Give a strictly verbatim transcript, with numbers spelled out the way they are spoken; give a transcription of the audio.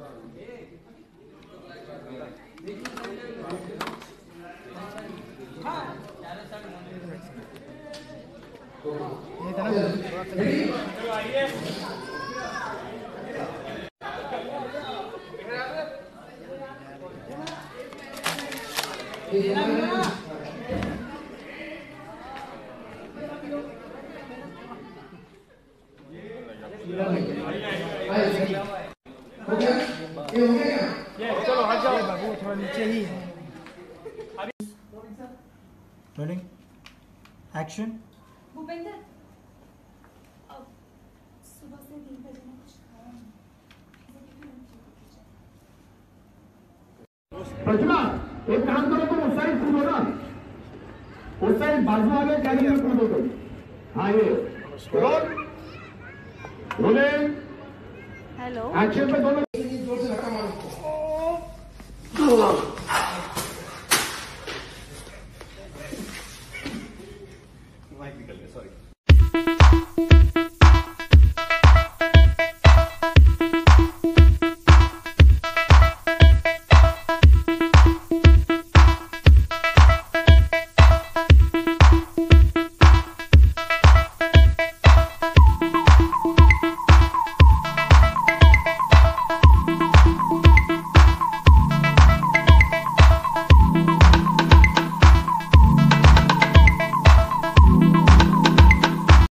चलो हट जाओ बाबू, थोड़ा नीचे ही है। Rolling action. भूपेंद्र, अब सुबह से दिन बजे में कुछ खाया नहीं। प्रतिभा, एक काम करो, तुम उस साइड कूदो ना, उस साइड बाजू वाले कैबिन में कूदो तुम। हाँ ये रोलिंग हेलो एक्शन पे दोनों जोर से धक्का मारो। माइक निकल गया, सॉरी।